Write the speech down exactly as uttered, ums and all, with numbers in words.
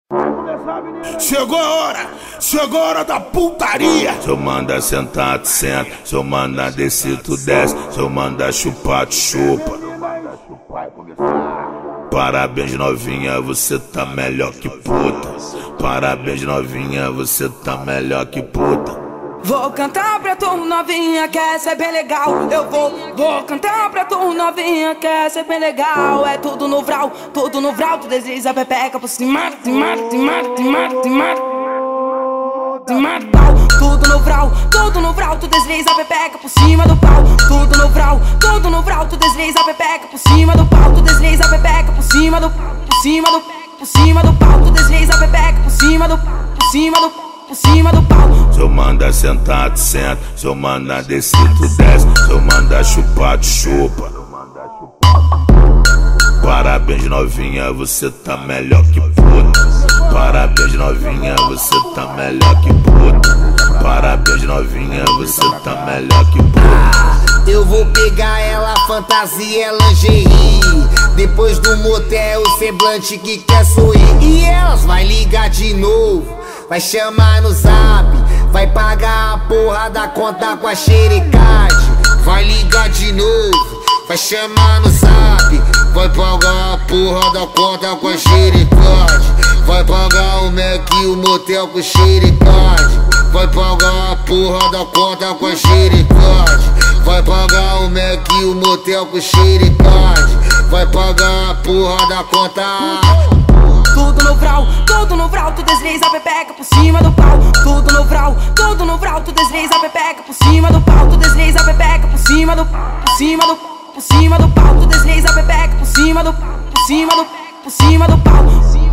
Chegou a hora, chegou a hora da putaria. Se eu mandar sentar, tu senta. Se eu mandar descer, tu desce. Se eu mandar chupar, tu chupa. Parabéns novinha, você tá melhor que puta. Parabéns novinha, você tá melhor que puta. Vou cantar pra tu novinha, que essa é bem legal. Eu vou, vou cantar pra tu novinha, que essa é bem legal. É tudo no vral, tudo no vral. Tu desliza a pepeca por cima, te mata, te mata, te mata, te mata, te mata, pau. Tudo no vral, tudo no vral. Tu desliza a pepeca por cima do pau. Tudo no vral, tudo no vral. Tu desliza a pepeca por cima do pau. Tu desliza a pepeca por cima do, por cima do, por cima do pau. Tu desliza a pepeca por cima do, por cima do, por cima do pau. Se eu mandar sentar, tu senta. Se eu mandar descer, tu desce. Se eu mandar chupar, tu chupa. Parabéns novinha, você tá melhor que puta. Parabéns novinha, você tá melhor que puta. Parabéns novinha, você tá melhor que puta. Eu vou pegar ela, fantasia, lingerie. Depois do motel, o semblante que quer sorrir. E elas vai ligar de novo, vai chamar no zap, vai pagar a porra da conta com a xerecade. Vai ligar de novo, vai chamar no zap, vai pagar a porra da conta com a xerecade. Vai pagar o Mac e o motel com xerecade. Vai pagar a porra da conta com a xerecade. Vai pagar o Mac e o motel com xerecade. Vai pagar a porra da conta. Tudo no vral, tudo no vral. Tu desliza a pepeca por cima do pau. Tudo no vral, tudo no vral. Tu desliza a pepeca por cima do pau. Tu desliza a pepeca por cima do, por cima do, por cima do pau. Tu desliza a pepeca por cima do, por cima do, por cima do pau.